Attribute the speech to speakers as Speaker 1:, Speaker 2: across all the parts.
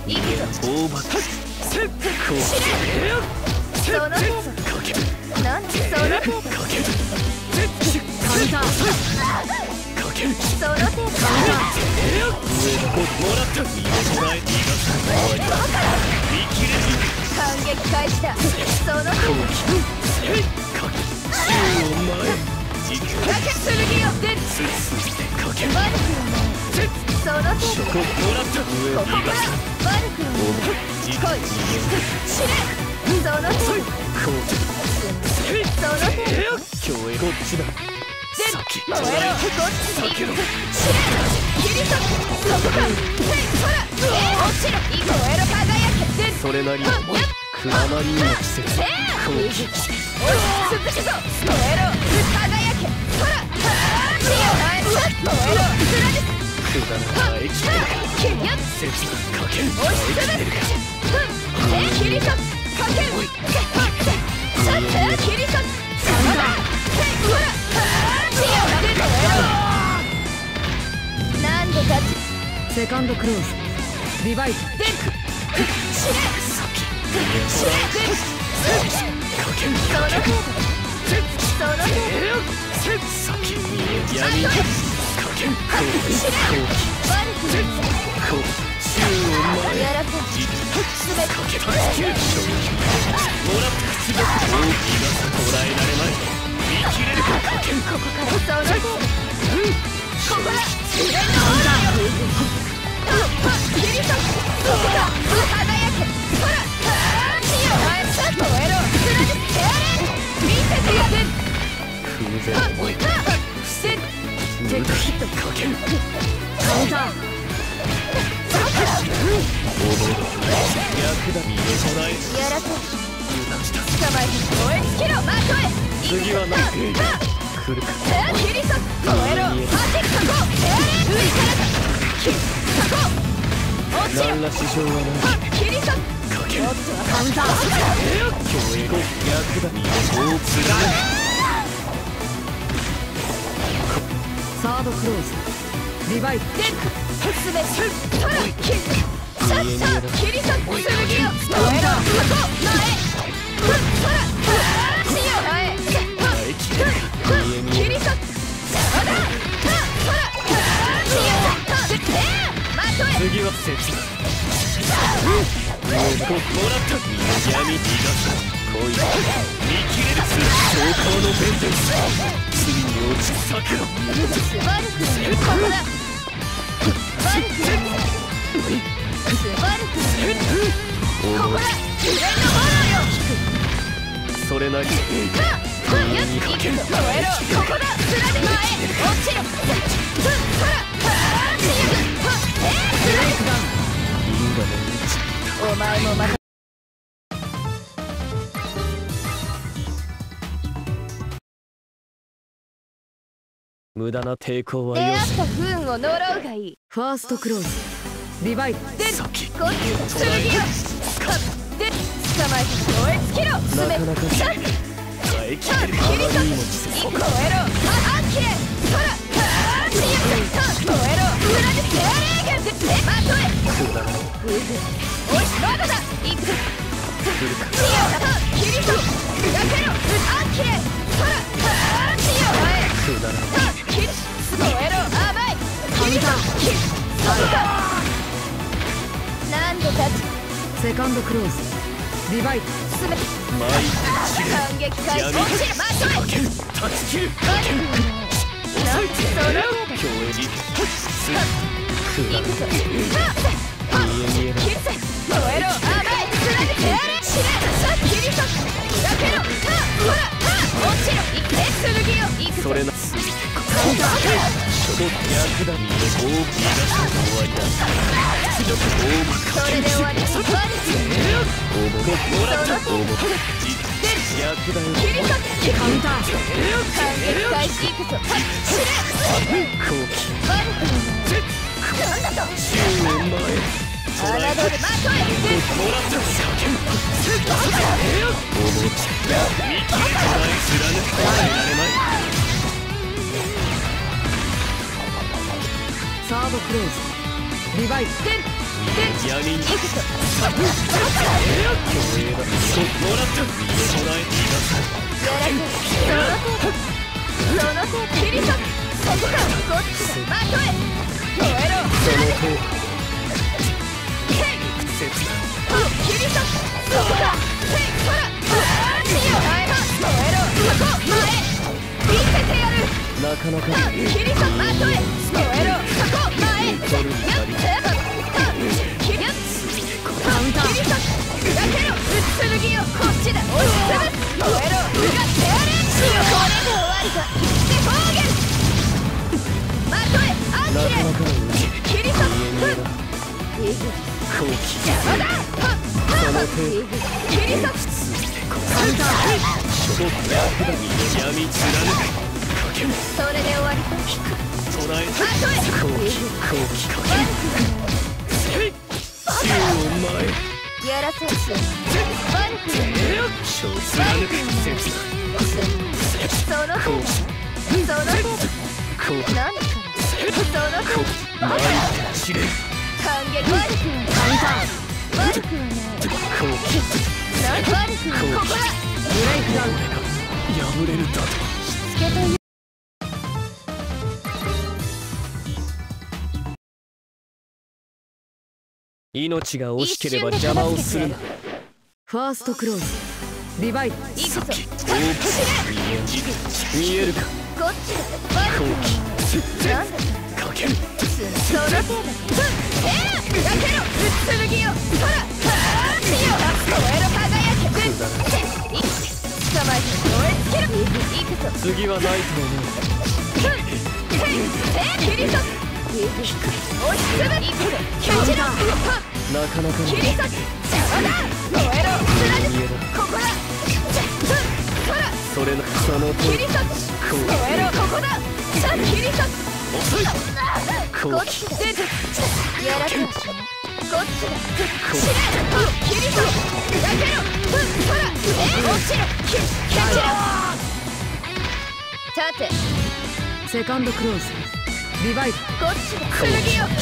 Speaker 1: 行くぞ。
Speaker 2: 大バタセッこう
Speaker 1: その程度。なんでその程度。
Speaker 2: かける
Speaker 1: カウンター。
Speaker 2: かける
Speaker 1: その程度。
Speaker 2: 上もらった逃げない逃がす終わりだ見切れず
Speaker 1: 反撃開始だ。その程度。
Speaker 2: かけ宙を前軸
Speaker 1: かけ剣を出る。
Speaker 2: すすしてかける
Speaker 1: 悪くはない。その程度。
Speaker 2: こもらった上
Speaker 1: ここから悪くはない。来い。死ね。その程度。
Speaker 2: こう
Speaker 1: その程度。
Speaker 2: 今日へこっちだ
Speaker 1: 燃えろ。こっちに。死ね。切り裂く。そこか。へいほら。落ちろ。燃えろ輝け。
Speaker 2: それなりにくままりの季節後期
Speaker 1: 続くぞ。燃えろ輝け。ほら。火を燃えろ。貫
Speaker 2: くだらない生きてる
Speaker 1: く。切りやっ。
Speaker 2: 切なかける
Speaker 1: 押し潰す。切り裂く。かける。切り裂く。そのだ。ほら。火を燃えろ。なんで勝ち。
Speaker 3: セカンドクローズリバイブ
Speaker 1: 出る。死ね。
Speaker 2: かける
Speaker 1: その程度。その程度。
Speaker 2: 先に闇かける後期
Speaker 1: 悪くない。
Speaker 2: こう宙を前
Speaker 1: やらせ。
Speaker 2: じっと
Speaker 1: すべて。
Speaker 2: かけた地球衝撃もらった口が大きな捉えられない見切れるかかける
Speaker 1: ここからその程度。ここだ。自然のオーラよ。切り裂く。そこだ。輝け。ほら。火を燃えろ。貫けてやれ。見せてやれ。
Speaker 2: 風前思い
Speaker 1: 伏せる。
Speaker 2: 無駄ヒットかける
Speaker 3: カウンター
Speaker 2: 覚えろ役だ見えこない
Speaker 1: やらせ。
Speaker 2: 油断した
Speaker 1: 捕まえて燃え尽きろ。まとえ。
Speaker 2: 次は何来るか
Speaker 1: 切り裂く。燃えろ。走っかこう。やれ。上からだ。切っかこう。落ちろ。
Speaker 2: 何ら支障はない
Speaker 1: 切り裂く。
Speaker 2: かける
Speaker 1: カウンター。
Speaker 2: 今日へこ役だ見えこうつらい
Speaker 3: サードクローズリバイブ
Speaker 1: ですべてほら切る。さっさ切り裂く。剣を燃えろ。そこ前。ほら火を前。切り裂く。そうだ。ほら火をまとえ。
Speaker 2: 次は切なもらった闇逃がす恋見切れる超高の弁天罪に落ち桜
Speaker 1: 悪くない。ここだ。悪くない。悪くない。ここだ。自然の炎よ。
Speaker 2: それなりに
Speaker 1: 燃えろ。ここだ。貫け前。落ちろ。ほら。ブレイクダウン。
Speaker 2: 因果の道
Speaker 1: お前もまた。
Speaker 2: 無駄な抵抗は
Speaker 1: 出会
Speaker 2: よし
Speaker 1: った不運を呪うがいい。
Speaker 3: ファーストクローズリバイブ
Speaker 1: で
Speaker 2: 先
Speaker 1: こっち剣をで捕まえて燃え尽きろ。
Speaker 2: なかなか
Speaker 1: さっ
Speaker 2: 耐えきれる
Speaker 1: 切り裂く。
Speaker 2: あまりにも
Speaker 1: 燃えろ。きれほら燃えろ。裏で手荒れでまとえ。
Speaker 2: くだらない
Speaker 1: おいまだだ。行く。
Speaker 2: 来るか
Speaker 1: 切り裂く。砕けろ。きれほら火を燃え。
Speaker 2: くだらない
Speaker 1: 切り燃えろ。甘い。切り裂く。そうか。なんで立ち
Speaker 3: セカンドクローズリバイブ
Speaker 1: 進め。
Speaker 2: 前に散れ
Speaker 1: 反撃開始。
Speaker 2: 闇
Speaker 1: 落ちろ。まとえ。
Speaker 2: かける断ち切るかける
Speaker 1: なんでその
Speaker 2: 今日へじすくだらない
Speaker 1: 行くぞ。
Speaker 2: 見えない
Speaker 1: 切るぜ。燃えろ。甘い。つなげてやれ。死ね。さっ切り裂く。砕けろ。ほら落ちろ。行け。剣を行くぞ。
Speaker 2: それなすぎてこそ役だ見えこう逃がす終わりだ屈辱大
Speaker 1: それで終わり。悪くない。
Speaker 2: 応募もらった応募役だよ
Speaker 1: 切り裂く。
Speaker 3: カウンター
Speaker 1: 反撃開始。行くぞ。死ね。
Speaker 2: 後期
Speaker 1: 悪くない。なんだと。
Speaker 2: 10年前
Speaker 1: 侮る。まとえ。
Speaker 2: もらった叫ぶ応募見切れてない貫く耐えられない
Speaker 3: サードクローズリバイブ
Speaker 2: 無闇に
Speaker 1: 行くぞ。
Speaker 2: もらった備えています
Speaker 1: やらせその程度切り裂く。ここかこっちだ。まとえ燃えろ。
Speaker 2: その程度
Speaker 1: 切り裂く。そこかヘイほら見よ燃えろ。そこ前見せてやる。
Speaker 2: なかなか
Speaker 1: 切り裂く。まとえ燃えろ。そこ前やっ切り裂く。だけろ剣よこっちだ。押しつぶす。燃えろ。うがってやれ。これで終わりか。で方言まとえあ
Speaker 2: なかなか
Speaker 1: 切り裂く。
Speaker 2: 後期
Speaker 1: 邪魔だ。
Speaker 2: その程度
Speaker 1: 切り裂く。
Speaker 2: 闇貫く
Speaker 1: それで終わりか。
Speaker 2: 捉え
Speaker 1: まとえ
Speaker 2: 後期かける宙を前
Speaker 1: やらせし悪くない。
Speaker 2: 小貫く切
Speaker 1: その程度なんだからその程度
Speaker 2: 前知れ
Speaker 1: 感激悪くはない。悪くはない。
Speaker 2: 後期
Speaker 1: 悪くはここだ。ブレイクダウン
Speaker 2: 破れるだと
Speaker 1: つけという
Speaker 2: 命が惜しければ邪魔をするな
Speaker 3: ファーストクローズリバイル。
Speaker 1: 行くぞ。
Speaker 2: 見えるか
Speaker 1: こっちだ。悪くはない。なんだ
Speaker 2: かける
Speaker 1: その程度やけろ剣よほら見よ燃えろ輝け。捕まえて燃えつける。行くぞ。
Speaker 2: 次はないと思う
Speaker 1: 切り裂く。押しつぶ行くぞ。キャッチだ。
Speaker 2: なかなか
Speaker 1: 切り裂く。邪魔だ。燃えろ貫く。ここだ。ほら
Speaker 2: それなその
Speaker 1: 切り裂く。燃えろここだ。さあ切り裂く。
Speaker 2: 遅い
Speaker 1: こっちだ。出てやらせはしない。こっちだ。死ね。切り裂く。やけろ。ほら落ちろ。キャッチだ。立て
Speaker 3: セカンドクローズリバイル。
Speaker 1: こっちだ。剣よ
Speaker 2: もら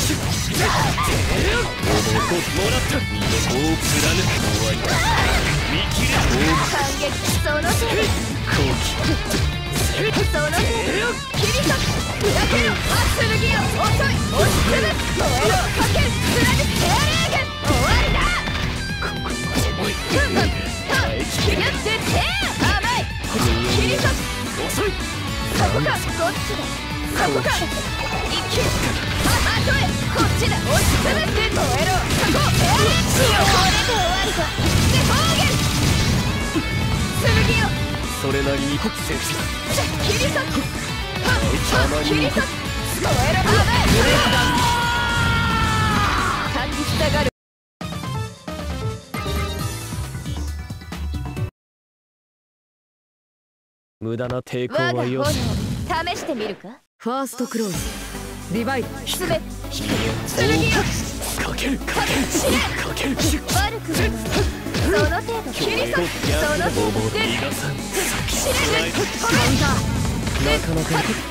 Speaker 2: った身の子を貫く終わり見切れ
Speaker 1: 反撃その程度
Speaker 2: 後期
Speaker 1: その程度切り裂く。砕けろ剣よ遅い押しつぶす。燃えろかける貫く手荒げ終わりだ。
Speaker 2: 重い
Speaker 1: やって手甘い切り裂く。
Speaker 2: 遅い
Speaker 1: そこかこっちだ。そこか一気にまとえこっちだ。押しつぶして燃えろそこ手荒げしよう。これで終わりか。で方言剣よ
Speaker 2: それなりに切
Speaker 1: 切り裂く。切り裂く。燃えろ甘い感じしたがる。
Speaker 2: 無駄な抵抗
Speaker 1: 我が炎
Speaker 2: はよし
Speaker 1: 試してみるか。
Speaker 3: ファーストクローズリバイル。
Speaker 1: すべ剣よ
Speaker 2: かけるかける
Speaker 1: 死ね。
Speaker 2: かける
Speaker 1: 悪くない。その程度切り裂く。その程度で
Speaker 2: 逃がさん
Speaker 1: 死ね。
Speaker 2: なかなか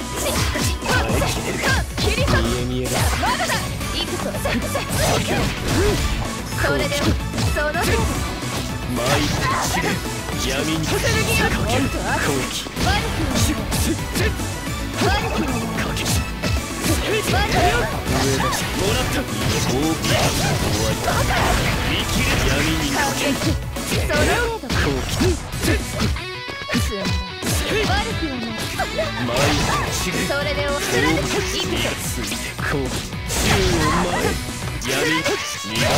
Speaker 1: 切り裂く。
Speaker 2: 見え見えだ
Speaker 1: まだだ。行くぞ。それではその程度
Speaker 2: 前知れ闇に
Speaker 1: 剣よ
Speaker 2: かける後期
Speaker 1: 悪くない悪くない
Speaker 2: かける
Speaker 1: 悪くない
Speaker 2: 上だしもらった大きな終わり見切れ闇にかける
Speaker 1: その程度
Speaker 2: 後期
Speaker 1: すんだ。悪くはない
Speaker 2: 前知れ
Speaker 1: それでを貫く。行くぞ。
Speaker 2: 後期宙を前闇に逃がすんだ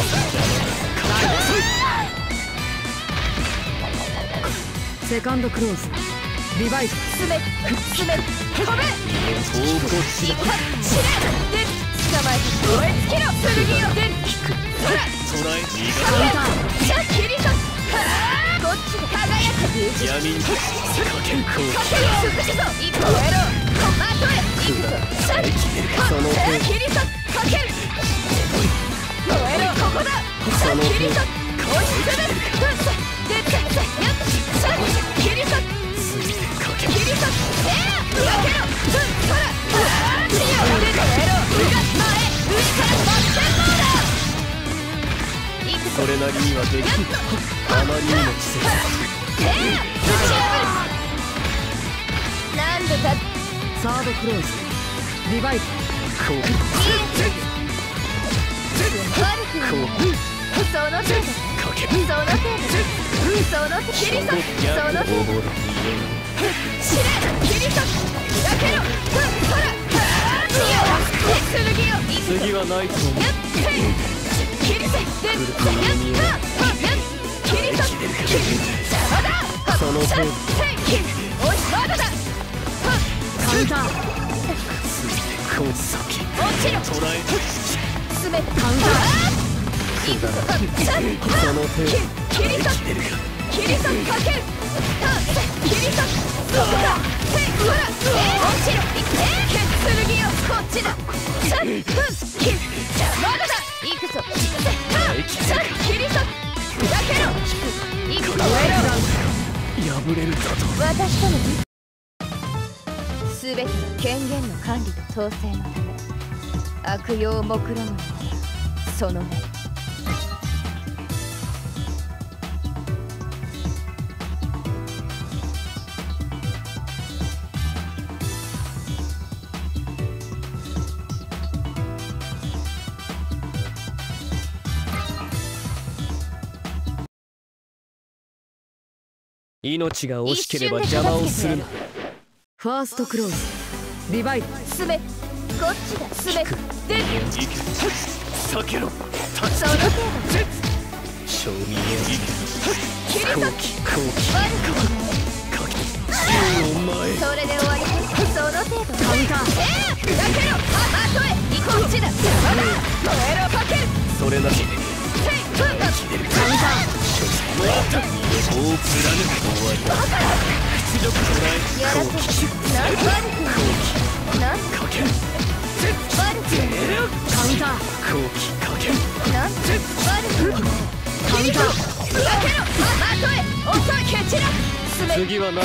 Speaker 3: セカンドクローズリバイル。
Speaker 1: すべ止め
Speaker 2: 大こっちだ
Speaker 1: 死ね。で捕まえて燃えつけろ。剣よでほら
Speaker 2: 捉え逃が
Speaker 1: さあ切り裂く。こっちで輝く。
Speaker 2: す闇にかける後
Speaker 1: かける尽くすぞ。行く燃えろまとえ行くぞ。さあ
Speaker 2: その手
Speaker 1: 切り裂く。かける燃えろここだ。さあ切り裂く。押しつぶす。でやっさあ切り裂く。
Speaker 2: かけ
Speaker 1: 切り裂く。やけろほら死よで燃えろ裏前上から真っ先だ。
Speaker 2: それなりにはできる。あまりにも季節。
Speaker 1: なんでだ。
Speaker 3: サードクローズリバイブ。
Speaker 2: こう
Speaker 1: 悪くはないその程度。
Speaker 2: かけ
Speaker 1: その程度。その程度。キリソその程度。死ねキリソだけろほら剣よ
Speaker 2: 次はないと思う。
Speaker 1: やってキリソでやったキリソ邪魔だ
Speaker 2: その程度。
Speaker 1: おいまだだ
Speaker 3: カウンター。
Speaker 2: ついてこう先
Speaker 1: 落ちろ
Speaker 2: 捉え
Speaker 1: すべて
Speaker 3: カウンター。
Speaker 1: いくぞ
Speaker 2: その程度。
Speaker 1: キリソキリソかけるキリソそこだほら落ちろ剣よこっちだまだだいくぞキリソだけろいくぞ
Speaker 2: 破れるだと。
Speaker 1: 私とのすべての権限の管理と統制のため悪用を目論むのならその目
Speaker 2: 命が惜しければ邪魔をするな。
Speaker 3: ファーストクローズリバイブ。
Speaker 1: すべこっちだすべで
Speaker 2: 行け避けろ立つ
Speaker 1: その程度
Speaker 2: 賞味へ
Speaker 1: キリソ
Speaker 2: 後期後期
Speaker 1: 悪くはない
Speaker 2: かけお前
Speaker 1: それで終わりその程度
Speaker 3: カウンター。
Speaker 1: だけろあとへこっちだ邪魔だ燃えろかける
Speaker 2: それなし
Speaker 1: カウンター
Speaker 2: もらったこう貫く終わりだ屈辱捉え
Speaker 1: やら
Speaker 2: 後期
Speaker 1: せなん悪くはないなん
Speaker 2: かける
Speaker 1: 悪くはない
Speaker 3: カウンター。
Speaker 2: 後期かける
Speaker 1: なん悪くはないキリソだけろあとへ遅い蹴散らすべ
Speaker 2: 次はないと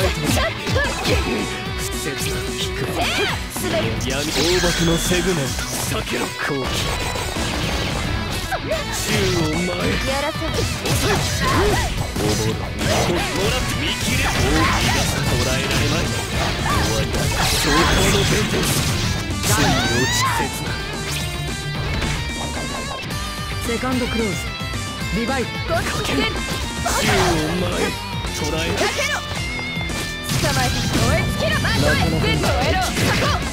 Speaker 2: 切な引く
Speaker 1: すべ
Speaker 2: 闇大幕のセグメント避けろ後期宙を前
Speaker 1: やらせ
Speaker 2: おぼろもらって見切れ大きが捉えられまい終わりだ昇降のベンテンスついに落ち切な
Speaker 3: セカンドクローズリバイブ。
Speaker 1: こっちで
Speaker 2: 宙を前捉え
Speaker 1: だけろ捕まえて燃え尽きろまとえ全部終えろそこ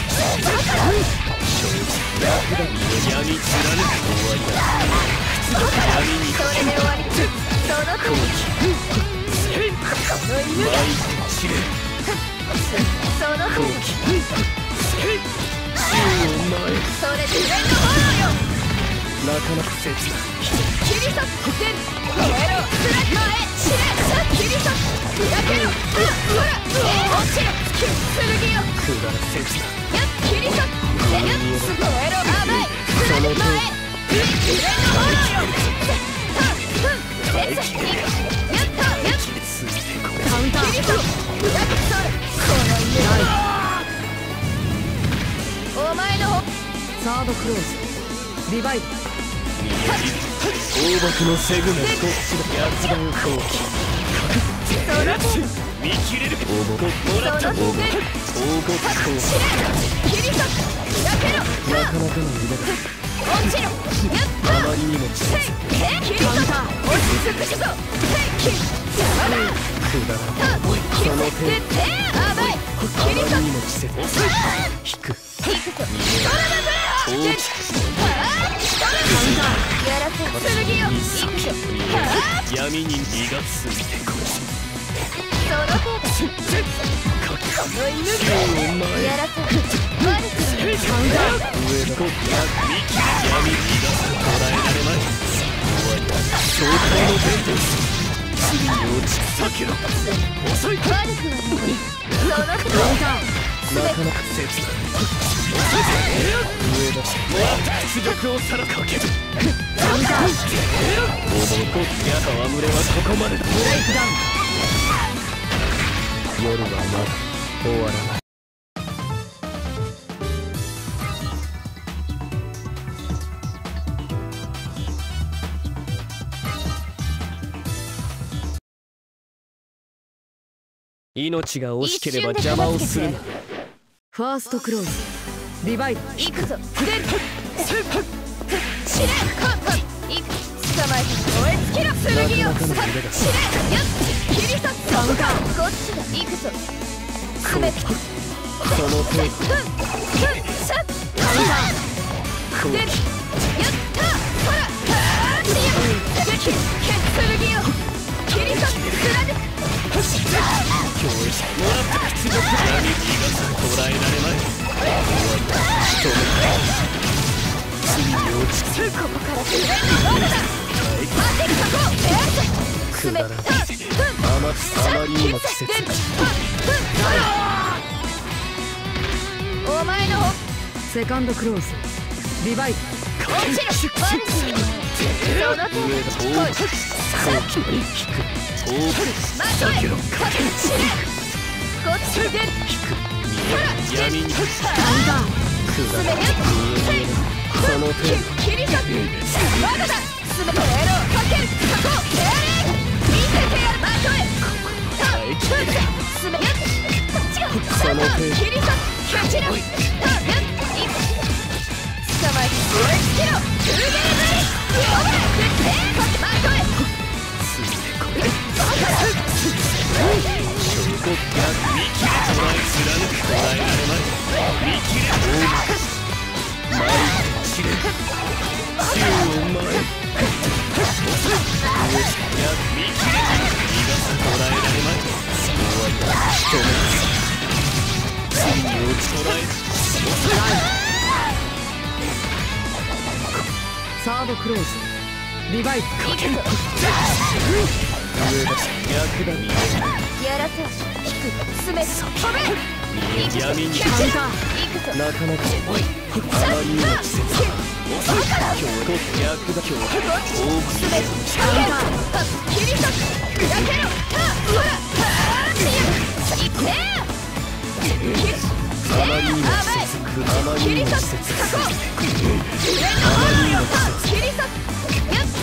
Speaker 2: 闇貫く終わりだ闇に
Speaker 1: それで終わりその
Speaker 2: 後
Speaker 1: 時
Speaker 2: 期
Speaker 1: この犬が
Speaker 2: 前散れ
Speaker 1: その
Speaker 2: 後
Speaker 1: 時
Speaker 2: 期宙を前
Speaker 1: それで上の炎よ
Speaker 2: なかなか切な
Speaker 1: キリソ全部燃えろ前死ねキリソだけろほら落ちろ剣よ
Speaker 2: くだら切な
Speaker 1: やっキリソ燃えろ甘い
Speaker 2: その程度
Speaker 1: 前上の炎よやった
Speaker 2: ついてこれ
Speaker 3: カウンター。
Speaker 1: キリソだけそれこの犬お前の方
Speaker 3: サードクローズリバイブ。
Speaker 2: 大幕のセグメントやつが後期見切れる大幕もらった大幕後期
Speaker 1: キリソだけろ
Speaker 2: なかなかの腕だ
Speaker 1: 落ちろやった
Speaker 2: あまりにも季節
Speaker 1: キリソ落ち着くしぞ邪魔だ
Speaker 2: くだらない
Speaker 1: キリソで甘いキリソ
Speaker 2: あまりにも季節引く
Speaker 1: いくぞそれだぜ
Speaker 2: 大きく
Speaker 1: やらせ剣よいくぞ
Speaker 2: 闇に身がついてこ
Speaker 1: その程度この犬がやらせ悪くない
Speaker 2: 上だ見切れ闇に身が捉えられまい終わりだ昇降のベンテンス次に落ち避けろ遅い
Speaker 1: 悪くはないその程度
Speaker 2: なかなか切な上だもらった屈辱をさらかける
Speaker 3: カウンター。
Speaker 2: おぼこや戯れはここまでだ
Speaker 3: ブレイクダウン。
Speaker 2: 夜はまだ終わらない命が惜しければ邪魔をするな。
Speaker 3: ファーストクローズリバイド。
Speaker 1: 行くぞ。で死ね。いく捕まえて燃え尽きろ。剣を死ね。よっ切り裂く。カウンター。こっちだ。行くぞ。すべて
Speaker 2: その手
Speaker 1: カウンター。でやったほら強い剣を切り裂く。貫く。
Speaker 2: もらった屈辱。闇逃がす。捉えられまい。仕留め罪に落ち着
Speaker 1: ここから自然の罠だ。待てかこう。すべて
Speaker 2: あまりにも季節。
Speaker 1: お前の方
Speaker 3: セカンドクローズリバイド。
Speaker 1: 落ちろ。その手
Speaker 2: 上が大きく大きく引く。大きく
Speaker 1: 待て死ね。こっちで
Speaker 2: 闇に
Speaker 3: カウンター。
Speaker 1: すべて
Speaker 2: その手
Speaker 1: 切り裂く。まだだ。すべてエロかける過去見せてやる。まとえすべてこっちが
Speaker 2: その手
Speaker 1: 切り裂く。キャッチラ捕まえて燃え尽きろ。フルゲームまとえバカだ。
Speaker 2: 証拠見切れとらえ貫く。捉えられまい。見切れ前に散れ宙を前見切れ逃がす。捉えられまい。終わりだ。仕留め罪に落ち捉え
Speaker 3: サードクローズリバイド。
Speaker 1: 行くぞ。
Speaker 2: 上だ。役だ。
Speaker 1: やらせ引く。すべて飛べ。
Speaker 2: 闇に
Speaker 1: キャッチラ行くぞ。
Speaker 2: なかなかあまりにも季節。
Speaker 1: バカだ。
Speaker 2: 今日役だ。今日多く
Speaker 1: すべて切り裂く。砕けろ。ほらいって
Speaker 2: あまりにも季節。あまりにも季節。
Speaker 1: 切り裂く。やっ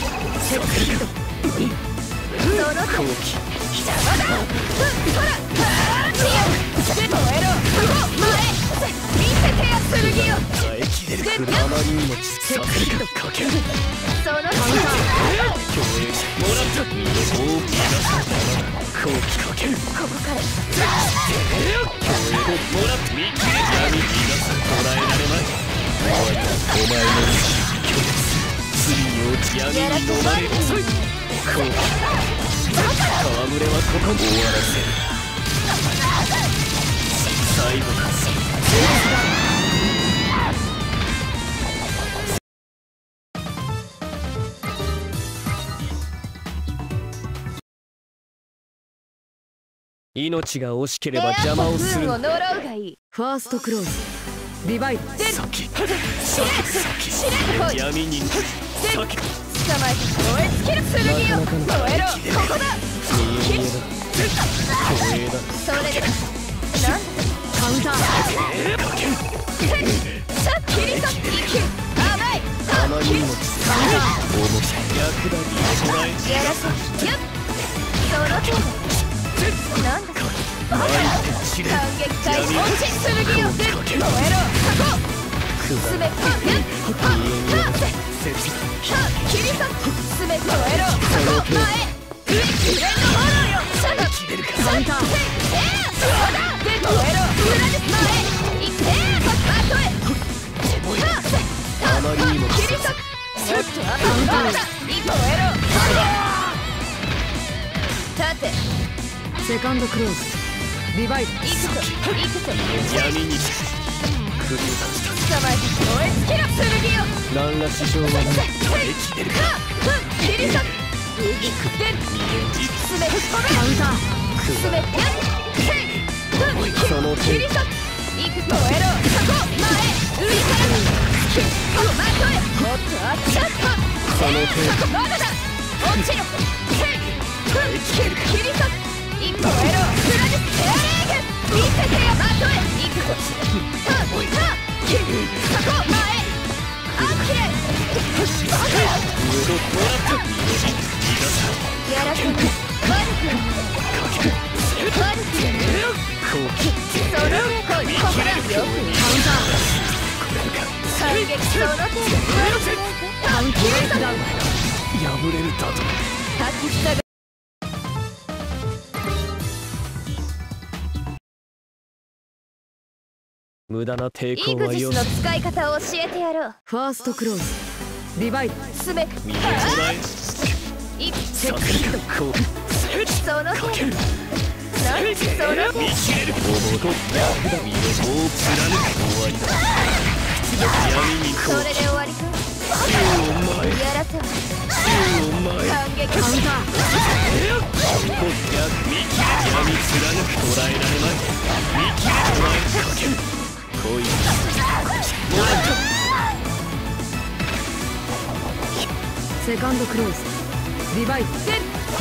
Speaker 1: その
Speaker 2: 後期
Speaker 1: 邪魔だ。ほらで燃えろ。前見せてや剣を。
Speaker 2: 耐えきれる。あまりにも季節。かける
Speaker 1: その
Speaker 2: 共栄者もらった。大きな後期かける。
Speaker 1: ここから
Speaker 2: 共栄もらった見切れ闇逃がす。捉えられまい。お前の拒絶。罪に落ち闇に飲まれ遅い。後期戯れはここに終わらせる。最後だ。命が惜しければ邪魔をする。
Speaker 1: 運を呪うがいい。
Speaker 3: ファーストクローズリバイド。
Speaker 2: 先
Speaker 1: 先
Speaker 2: 闇に先
Speaker 1: 捕まえて燃え尽きる。剣を燃えろ。ここだ。
Speaker 2: 光栄だ。光栄だ。
Speaker 1: それでなんだ
Speaker 3: カウンター。
Speaker 2: かける。
Speaker 1: さっ切り裂く。生きる。甘い。
Speaker 2: あまりにも
Speaker 3: カウンター。
Speaker 2: 重さ役だ。捉え
Speaker 1: やらせやっその手なんだ
Speaker 2: 前に散れ
Speaker 1: 感激会落ち剣を燃えろ。過去すべて切り裂く。すべて燃えろ。過去前上上の炎よ。
Speaker 2: 耐えきれるか。
Speaker 3: カウンター。
Speaker 1: そうだで燃えろ。裏で前いってまとえ
Speaker 2: あまりにも
Speaker 1: 切り裂く。ちょっとまだ燃えろ。立て
Speaker 3: セカンドクローズリバイド。
Speaker 1: 行くぞ行くぞ。
Speaker 2: 闇に首を
Speaker 1: 捕まえて燃え尽きろ。剣を
Speaker 2: 何ら支障はない。耐えきれるか。
Speaker 1: 切り裂く。ですべて飛べ。
Speaker 3: カウンター。
Speaker 1: すべて
Speaker 2: その手
Speaker 1: 切り裂く。いくぞ燃えろ。過去前上からまとえ。もっとあっちゃった。
Speaker 2: その手
Speaker 1: 過去まだだ。落ちろ。切り裂く。いくぞ燃えろ。裏でエアレーグ見せてよ。まとえ。いくぞ過去前きれいやらせない悪くないその声ここだよくカウンター反撃その程度
Speaker 3: カウントブレイクダウン。
Speaker 2: 破れるだと
Speaker 1: 滝下が
Speaker 2: 無駄な抵
Speaker 1: イ
Speaker 2: 抗はよし
Speaker 1: グジスの使い方を教えてやろう
Speaker 3: ファーストクローズリバイブ。
Speaker 1: すべ
Speaker 2: 見てもらえ
Speaker 1: いチェック
Speaker 2: さてこう
Speaker 1: その程度何その程度
Speaker 2: 見切れるおぼこ役だ身をこう貫く終わりだ闇にこ
Speaker 1: そうれで終わりか
Speaker 2: お前
Speaker 1: やらせない
Speaker 2: お前
Speaker 1: 反撃
Speaker 3: カウンター。
Speaker 2: こ逆見切れ闇貫く捉えられまい見切れ捉えかけるこいつもらった
Speaker 3: セカンドクローズリバイブ。
Speaker 1: でやっ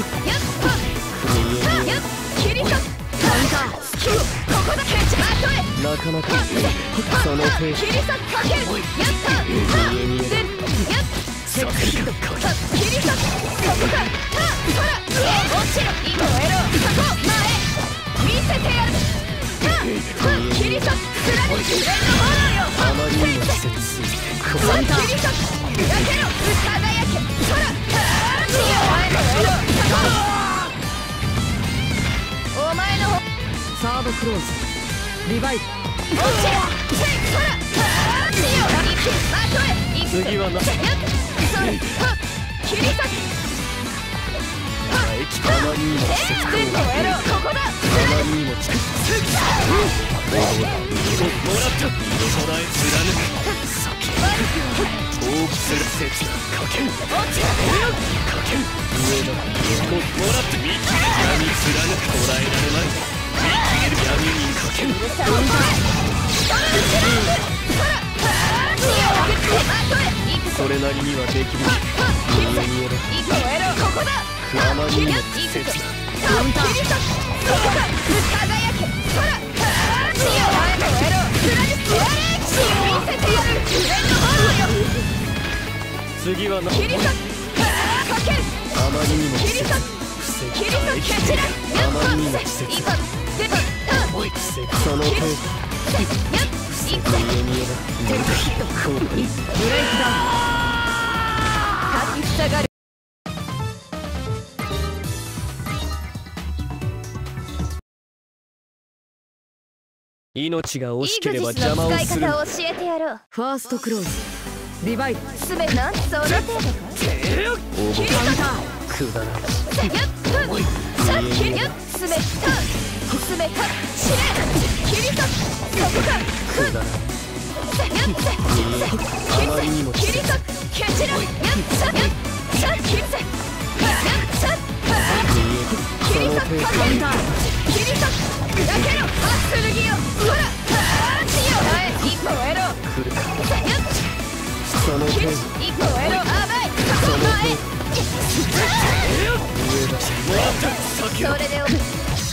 Speaker 1: はやっ切り裂く
Speaker 3: カウンター。
Speaker 1: ここだケチ後へ
Speaker 2: なかなかその程度
Speaker 1: 切り裂くかけるやったでやっ
Speaker 2: さてかけ
Speaker 1: 切り裂くそこだほら落ちろ今を得ろそこ前見せてやる切り裂く貫き上のものよ
Speaker 2: あまりにも切こ
Speaker 1: 切り裂く焼けろ輝けほら前のを得ろお前の方
Speaker 3: サードクローズリバイブ。
Speaker 1: 落ちろほら行く後へ行く
Speaker 2: 次はな
Speaker 1: やっそれ切り裂く
Speaker 2: あまりにも切
Speaker 1: 全部を得ろここだ
Speaker 2: あまりにも近くもらった捉え貫く先大きする切なかける
Speaker 1: 落ちろ
Speaker 2: かける上だもらって見切れ闇貫く捉えられまい見切れる闇にかける
Speaker 1: さあ
Speaker 2: それなりにはできる見えろ
Speaker 1: 行くを得ろここだ
Speaker 2: あまりにも切な
Speaker 1: カウンター切り裂くそこだ輝けほら前のを得ろ貫く見せてやる上の方よ
Speaker 2: 次はな
Speaker 1: 切り裂くかける
Speaker 2: あまりにも
Speaker 1: 切り裂く切り裂く蹴散ら
Speaker 2: あまりにも季節
Speaker 1: 行こう出た
Speaker 2: その程度
Speaker 1: やっ行く
Speaker 2: 見えろこう
Speaker 3: ブレイクダウン。
Speaker 1: 立ちふさがる
Speaker 2: 命が惜し
Speaker 1: イグジ
Speaker 2: ければ邪
Speaker 1: スの使い
Speaker 2: 魔をする
Speaker 1: 方を教えてやろう
Speaker 3: ファーストクローズリバイブ。
Speaker 1: すべなんその程度か
Speaker 2: 応募
Speaker 1: 切り裂く
Speaker 2: くだらない
Speaker 1: やっさっきやっすべたすべたしれ切り裂くそこか
Speaker 2: くだらない
Speaker 1: やっ
Speaker 2: あまりにも
Speaker 1: 切り裂く蹴散らやっさ切り裂くやっさ切り裂く
Speaker 2: その程度
Speaker 3: カウンター。
Speaker 1: 切り裂くやけろ剣よほら前一歩を得ろ
Speaker 2: 来るか
Speaker 1: やっ
Speaker 2: その程度
Speaker 1: 一歩を得ろ甘い前
Speaker 2: 上だしもらった先
Speaker 1: それで
Speaker 2: 上だし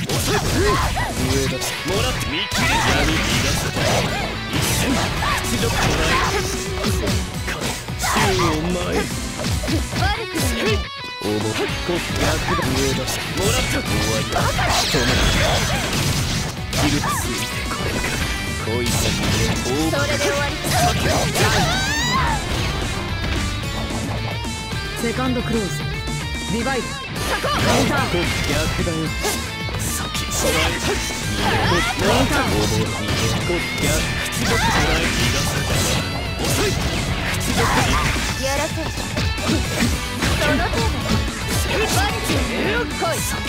Speaker 2: もらって見切れ闇に出す一戦屈辱とないお前
Speaker 1: 悪くない
Speaker 2: 応募こ役だ上だしもらった終わりだ人目傷ついてこれか恋さに応募
Speaker 1: それで終わり
Speaker 3: セカンドクローズリバイブ。
Speaker 1: そこ
Speaker 3: カウンター。
Speaker 2: 逆だよ先備えたもらった応募逆屈辱とない気がする遅い屈辱に
Speaker 1: やらせるその程度悪く来い行くぞ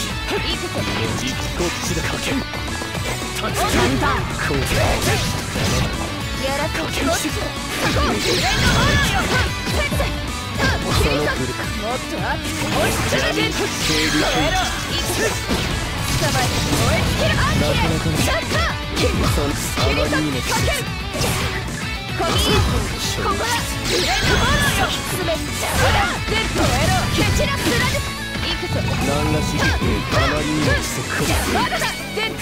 Speaker 2: こっちだかける立つ
Speaker 3: カウンター。
Speaker 2: こう
Speaker 1: やらせるこっちだそこ上の方よ切り裂くもっと熱く押しつけて
Speaker 2: 警備
Speaker 1: それろ行くぞ捕まえて燃え尽きるアンキシャッター切り裂くかけるコミーここだ上の方よすべほらデッドを得ろ蹴散ら貫く行くぞ
Speaker 2: 何らしいあまりにも奇跡
Speaker 1: まだだデッド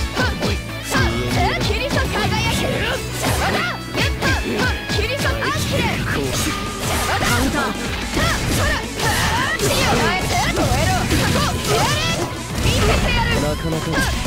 Speaker 1: 切り裂く輝け邪魔だやった切り裂く
Speaker 2: かなか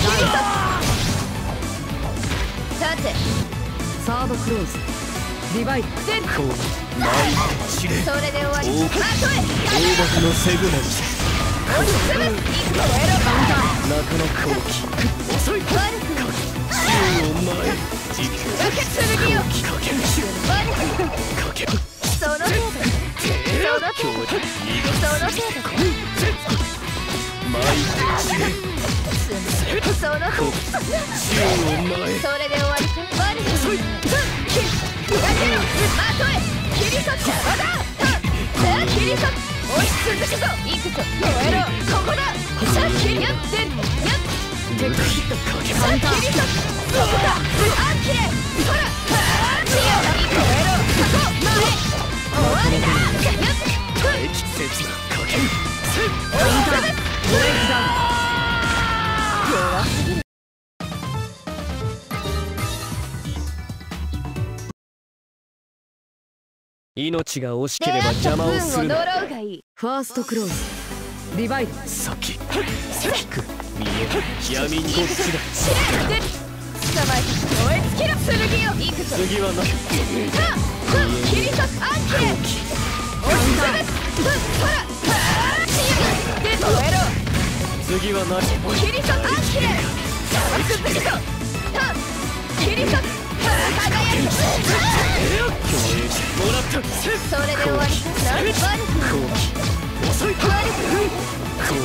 Speaker 1: さて
Speaker 3: サードクローズディバイド
Speaker 2: こう参って散れ
Speaker 1: それで終わり
Speaker 2: 大
Speaker 1: まとえ
Speaker 2: 幕のセグナル
Speaker 1: 押しつぶすいくぞエロカウンター
Speaker 2: なかなか大きく遅い
Speaker 1: 悪くない
Speaker 2: 宙を前時期
Speaker 1: かけ剣よ
Speaker 2: かけ
Speaker 1: 悪くない
Speaker 2: かけ
Speaker 1: その程度その程度その程度
Speaker 2: 巻いて散れ
Speaker 1: その程度
Speaker 2: 宙を前
Speaker 1: それで終わりか悪くないふざけろまとえ切り裂く邪魔だ切り裂く押し続くぞいくぞ燃えろここださあ切りやってやっテクヒットさあ切り裂くそこだあきれほら強い燃えろそこ前終わりだやっ
Speaker 2: 適切なかけ
Speaker 1: 押し潰す
Speaker 3: ブレイクダウン
Speaker 1: 弱すぎる
Speaker 2: 命が惜しければ邪魔をする
Speaker 1: 分を
Speaker 2: な
Speaker 1: 呪うがいい
Speaker 3: ファーストクローズディバイド
Speaker 2: 先先く見え闇にこっちだ
Speaker 1: しれっ捕まえた燃え尽きろ剣よいくぞ
Speaker 2: 次はない
Speaker 1: さあ切り裂くアンキレ押し潰すほらで燃えろ
Speaker 2: 次はない
Speaker 1: 切り裂くアンキレ邪魔くずくぞ切り裂く輝き
Speaker 2: 共栄してもらった
Speaker 1: それで終わりか悪くない
Speaker 2: 遅い
Speaker 1: 悪くない
Speaker 2: 上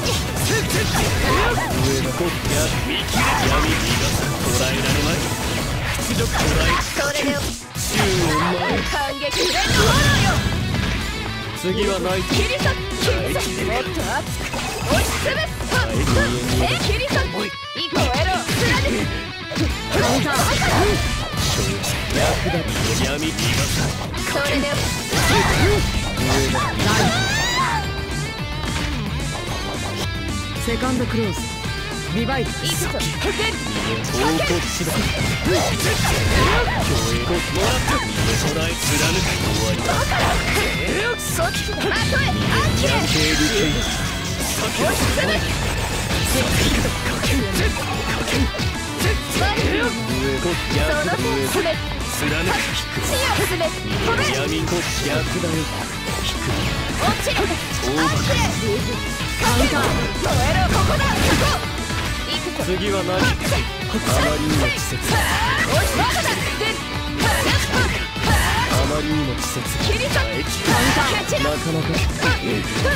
Speaker 2: の子や見切れ闇に捉えられまい口ど捉え
Speaker 1: それで
Speaker 2: 宙を前
Speaker 1: 反撃フレンドフォローよ
Speaker 2: 次はない
Speaker 1: 切り裂くもっと熱く押し潰す切り裂く一個エロ貫く
Speaker 3: カウンター
Speaker 2: 役立つ闇に
Speaker 1: それで
Speaker 3: セカンドクローズディバイド
Speaker 1: いくぞ
Speaker 2: 大こっちだ共栄もらった捉え貫く終わりだ
Speaker 1: そっちまとえアンキレ
Speaker 2: 闇系ルケイ
Speaker 1: 押し潰
Speaker 2: 上こ
Speaker 1: その手すべて
Speaker 2: 貫く
Speaker 1: 強すべて飛べ
Speaker 2: 闇こ逆だよ
Speaker 1: 落ちろアンキレ
Speaker 3: カウンター
Speaker 1: 燃えろここだそこいくぞ
Speaker 2: 次は何あまりにも季節
Speaker 1: 押しまだで
Speaker 2: あまりにも季節
Speaker 1: 切り裂くキャチ
Speaker 2: なかなか
Speaker 1: え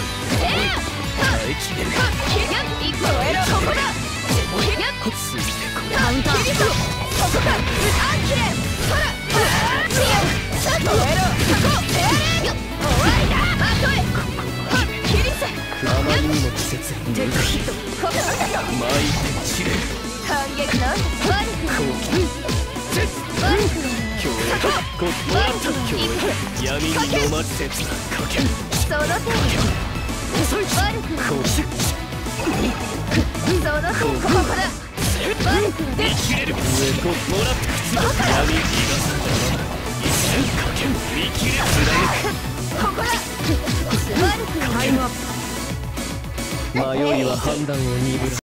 Speaker 1: いくぞエロここだ
Speaker 2: ついてこれ
Speaker 3: カウンター
Speaker 1: 切り裂くここだアンキレほら強いさっとエロそこ終わりだまとえ切り裂く
Speaker 2: あまりにも季節
Speaker 1: テクヒットここだ
Speaker 2: 巻いて散れ
Speaker 1: 反撃なんて悪くない悪くない
Speaker 2: 共栄こもらった共栄闇に飲ませつかけ
Speaker 1: その程度
Speaker 2: 遅い
Speaker 1: 悪くない
Speaker 2: こうし
Speaker 1: その程度ここだ悪くない
Speaker 2: 生きれる上こもらった口が闇に出す一戦かけ見切れ貫
Speaker 1: ここだ悪くない
Speaker 3: タイムアップ
Speaker 2: く迷いは判断を鈍ら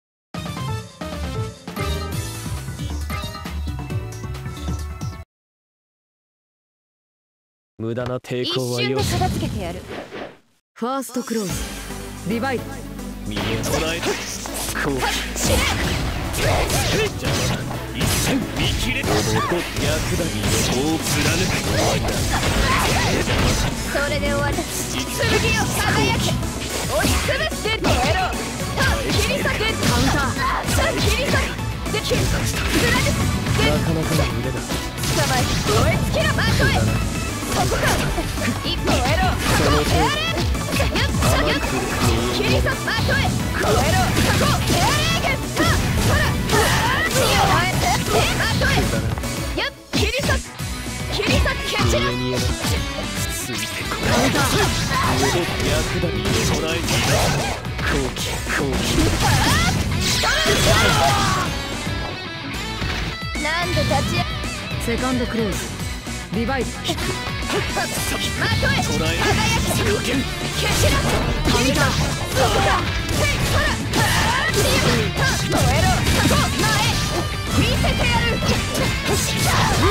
Speaker 2: 無駄な抵
Speaker 1: 一
Speaker 2: 抗はよし
Speaker 1: 瞬で片付けてやる
Speaker 3: ファーストクローズディバイド
Speaker 2: 見え捉えたこう
Speaker 1: 死ね
Speaker 2: 邪魔だ一戦見切れ男役だを貫く終わりだ邪魔だ
Speaker 1: それで終わりだ剣よ輝け押し潰して燃えろ切り裂け
Speaker 3: カウンター
Speaker 1: さあ切り裂けで切り貫く
Speaker 2: なかなかの腕だ
Speaker 1: 捕まえて燃え尽きろまとえここか一歩エロそこやれやっやっ切り裂くまとえ燃えろそこやれさあほら強いまとえやっ切り裂く切り裂くキャッチラ
Speaker 2: 上にやらついてこ
Speaker 3: カウンター
Speaker 2: れ役だ捉えていた後期後
Speaker 1: なんで立ち上
Speaker 3: セカンドクローズディバイド
Speaker 1: まとえ
Speaker 2: 捉え
Speaker 1: 輝けキャッチラ
Speaker 3: カウンター
Speaker 1: そこだほら強い燃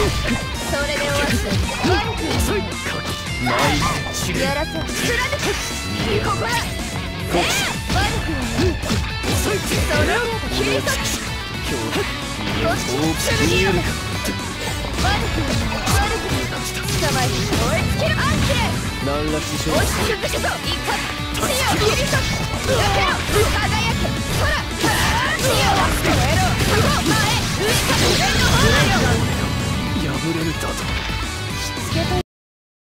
Speaker 1: それで終わった悪く
Speaker 2: 遅いない知れ
Speaker 1: やらせ貫くここだ悪く
Speaker 2: 遅い
Speaker 1: その程度切り裂く
Speaker 2: 今日
Speaker 1: 剣よ悪く捕まえて燃え尽きるアンキレ
Speaker 2: 何らし
Speaker 1: 押し続くぞ一発地を切り裂く焼けろ輝けほら地を燃えろ向こう前上から上の方だよ
Speaker 2: 破れるだと
Speaker 1: しつけと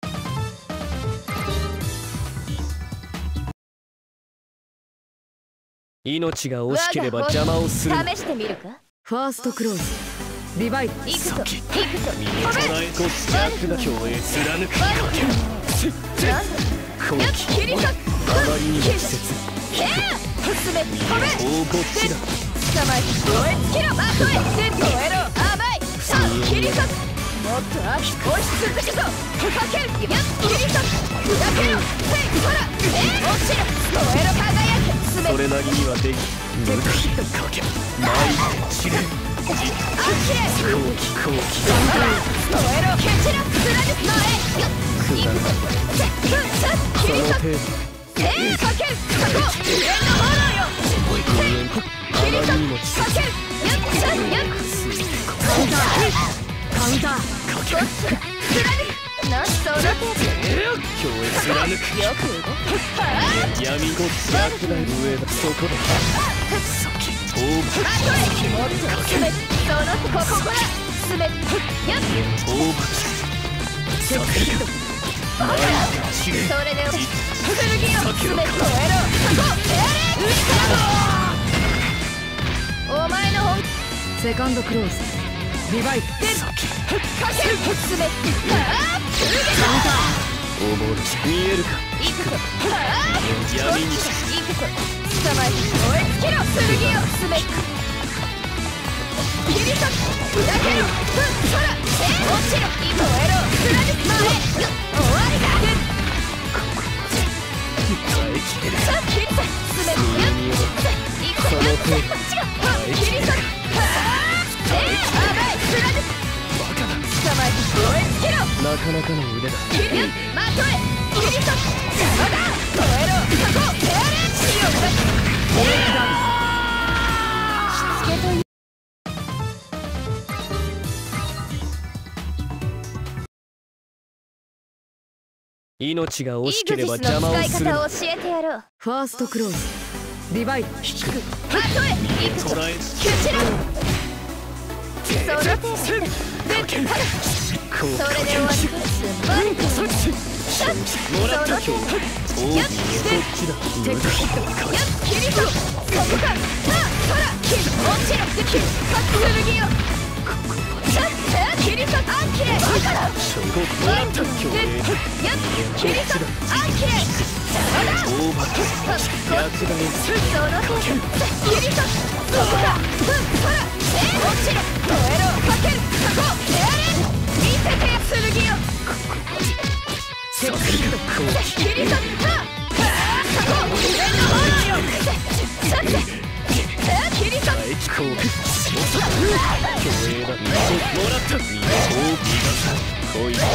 Speaker 2: 命が惜しければ邪魔をする
Speaker 1: 試してみるか
Speaker 3: ファーストクローズリバイブ。
Speaker 1: 行くぞ行くぞ
Speaker 2: 見捉えこ弱な共栄貫くかける後期
Speaker 1: 切り裂く
Speaker 2: あまりにも季節
Speaker 1: 進め止め
Speaker 2: 大ぼっちだ
Speaker 1: 捕まえて燃え尽きろまとえで燃えろ甘いさあ切り裂くもっと熱く押し続くぞかける切り裂く砕けろせいほら落ちろ燃えろ輝け進め
Speaker 2: それなりにはでき無駄かけない知れ
Speaker 1: あきれ
Speaker 2: 後期
Speaker 1: ほら燃えろ蹴散ら貫く前よっいくぞせっさっ切り裂く
Speaker 2: その程度
Speaker 1: かけるそこ上の方だよ切り裂くかけるやっさやっ
Speaker 3: カウンター
Speaker 2: かける
Speaker 1: なんその程度
Speaker 2: 共栄貫く
Speaker 1: よく動く
Speaker 2: 闇ごっ弱な上だそこだ先大ぼ
Speaker 1: まとえもっと進めそのここから進めやっ
Speaker 2: 大ぼっちさせるない知れ
Speaker 1: それで剣を進め燃えろそこやれ上からお前の本
Speaker 3: セカンドクローズリバイブ。
Speaker 1: かける進めああ続けた
Speaker 2: おぼろ見えるか
Speaker 1: 行くぞああ
Speaker 2: 闇に
Speaker 1: 行くぞ捕まえて燃え尽きろ剣を進め切り裂く砕けろほら落ちろ燃えろ貫く前よ終わりだ
Speaker 2: 耐えきれる
Speaker 1: さあ切り裂く進めよっ行くぞ切り裂く甘い貫く
Speaker 2: バカだ
Speaker 1: 捕まえて燃え尽きろ
Speaker 2: なかなかの腕だ
Speaker 1: まとえ切り裂く邪魔だ燃えろそこやれ血を砕くしつけという
Speaker 2: 命が惜
Speaker 1: イ
Speaker 2: しければ
Speaker 1: グジスの
Speaker 2: 邪魔をする
Speaker 1: 使い方を教えてやろう
Speaker 3: ファーストクローズリバイブ。
Speaker 1: まとえいくぞ
Speaker 2: 捉え
Speaker 1: 蹴散らその程度で
Speaker 2: こう
Speaker 1: それで終わり悪く
Speaker 2: そっち
Speaker 1: さっ
Speaker 2: もらった今日大見えこっちだ無駄
Speaker 1: やっ切り裂くそこかさあほら落ちろで切る剣よさあ切り裂くあんきれバカだ
Speaker 2: 証拠もらった今日
Speaker 1: やっ切り裂くあんきれ邪魔だ
Speaker 2: 大バカ薬剤
Speaker 1: その程度切り裂くそこかほら落ちろ燃えろかけるそこやれ見せてや剣よ切り裂くそこ上の方だよさて切り裂く
Speaker 2: こう共栄だもらった大見傘恋見切れる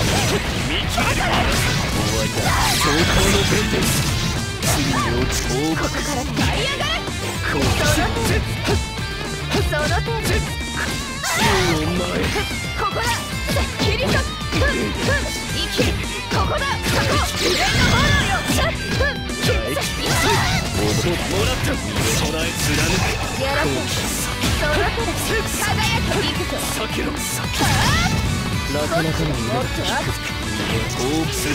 Speaker 2: 終わりだ走行の弁天次に落ち大バカ
Speaker 1: ここから這い上がれ
Speaker 2: こう
Speaker 1: その程度
Speaker 2: お前
Speaker 1: ここだ切り裂く生きるここだそこ上の方だよ切り裂く
Speaker 2: もらった備え貫く
Speaker 1: やらせその手で輝くいくぞ
Speaker 2: 避けろなかなかの
Speaker 1: もっと熱く
Speaker 2: 大貫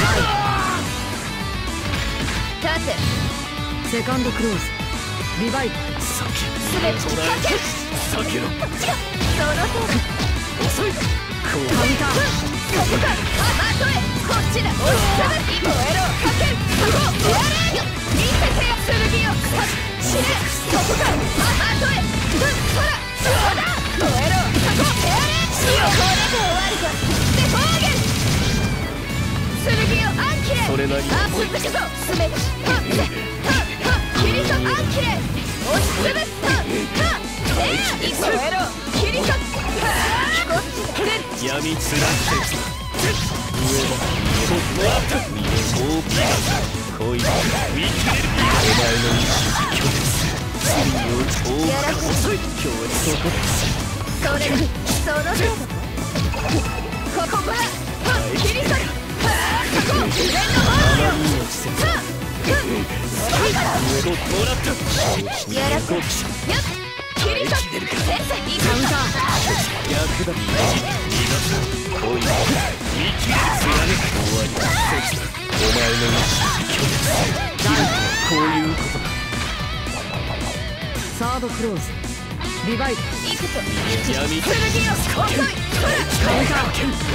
Speaker 1: 立て
Speaker 3: セカンドクローズリバイブ。
Speaker 2: 避
Speaker 1: すべてかける
Speaker 2: 避けろ
Speaker 1: その程度
Speaker 2: 遅いこう
Speaker 3: カウンター
Speaker 1: そこかまとえこっちだ押しつぶ燃えろかけるそこやれよ見せてや剣よ死ねそこかまとえほらそうだ燃えろそこやれ死をこれで終わりだで方言剣よアンキレ
Speaker 2: それなりに
Speaker 1: 続くぞすべて切り裂くアンキレ押しつぶす燃えろ切り裂くこっち
Speaker 2: 闇つらせ上だもらった身をビガス恋だ見切れるお前の意志拒絶罪を多くか遅い強烈そこです
Speaker 1: それその程度ここから切り裂くここ上の方よ
Speaker 2: もらった
Speaker 1: やらせやっ切り裂く先生いいカウンター
Speaker 2: 役立つ逃がす恋だ見切れる貫く終わりだお前の意志拒絶切るとはこういうことか
Speaker 3: サードクローズリバイブ
Speaker 1: いくぞ
Speaker 2: 闇
Speaker 1: 剣よ遅い
Speaker 3: カウンター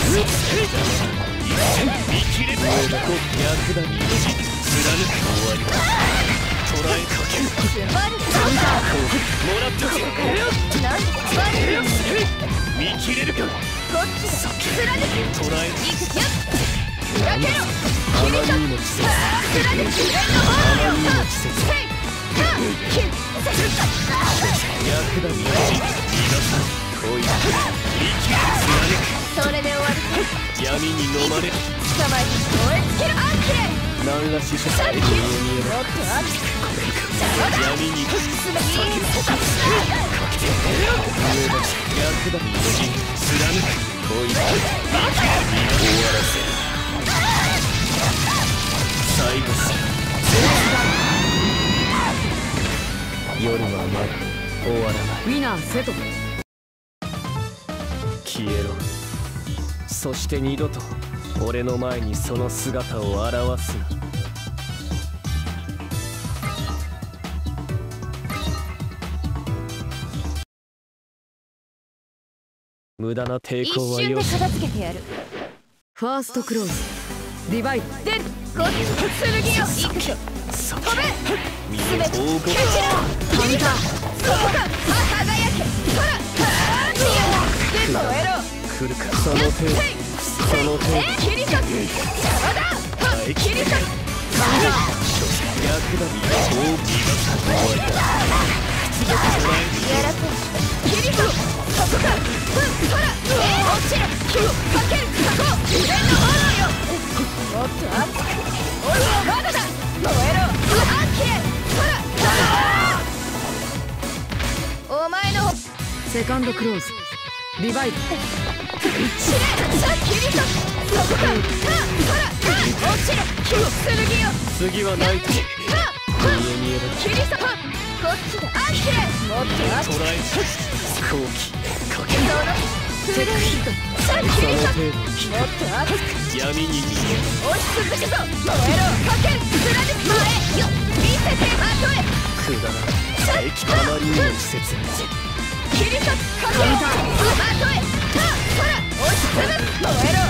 Speaker 2: 見切れる役立つ貫く終わりだ捉えかける
Speaker 1: バルカウンタ
Speaker 2: もらったぞ
Speaker 1: ーなんバル
Speaker 2: 見切れるか
Speaker 1: こっちだ貫く
Speaker 2: 捉え
Speaker 1: いくぞ開けろ
Speaker 2: あまりにも季節
Speaker 1: 貫く上の
Speaker 2: あま
Speaker 1: 方よ
Speaker 2: りにも季節役立つ逃がさ恋だ見切れる貫く
Speaker 1: それで終わり
Speaker 2: 闇に飲まれる
Speaker 1: 捕まえて燃え尽きるアンキレ
Speaker 2: 何ら死者さえ見え
Speaker 1: もっと熱く
Speaker 2: 闇に
Speaker 1: すべて
Speaker 2: 上だ役立つ貫く恋だ見切れる終わらせる最後さ夜はまだ終わらない
Speaker 3: ウィナーセト
Speaker 2: 消えろそして二度と俺の前にその姿を現すな無駄な抵
Speaker 1: 一
Speaker 2: 抗はよし
Speaker 1: 瞬で片付けてやる
Speaker 3: ファーストクローズリバイブ
Speaker 1: 出るこっち剣よいくぞ
Speaker 2: さ
Speaker 1: 飛べ
Speaker 2: 身
Speaker 1: すべて
Speaker 2: を
Speaker 1: 蹴散ら
Speaker 3: カウンター
Speaker 1: そこか輝けほら自由だで燃えろ
Speaker 2: 来るかその手その手
Speaker 1: 切り裂く邪魔だ切り裂く
Speaker 2: 役立つ大きな終わりだ
Speaker 1: やらせ切り裂くそこかほら落ちろ火をかけるそこ上の炎よもっと熱くおいまだだ燃えろアンキレほらお前の
Speaker 3: セカンドクローズリバイブ
Speaker 1: 死ねさ切り裂くそこかほら落ちろ火を剣よ
Speaker 2: 次はないと見え見えだ
Speaker 1: 切り裂くこっちだアンキレもっと熱く
Speaker 2: 捉え飛行機かけ
Speaker 1: そのフルヒットさ切り裂くもっと熱く
Speaker 2: 闇に見え
Speaker 1: 押し続くぞ燃えろかける貫く前よ見せてまとえ
Speaker 2: くだらないあまりにも季節
Speaker 1: 切り裂くかけるまとえほら押し続く燃えろ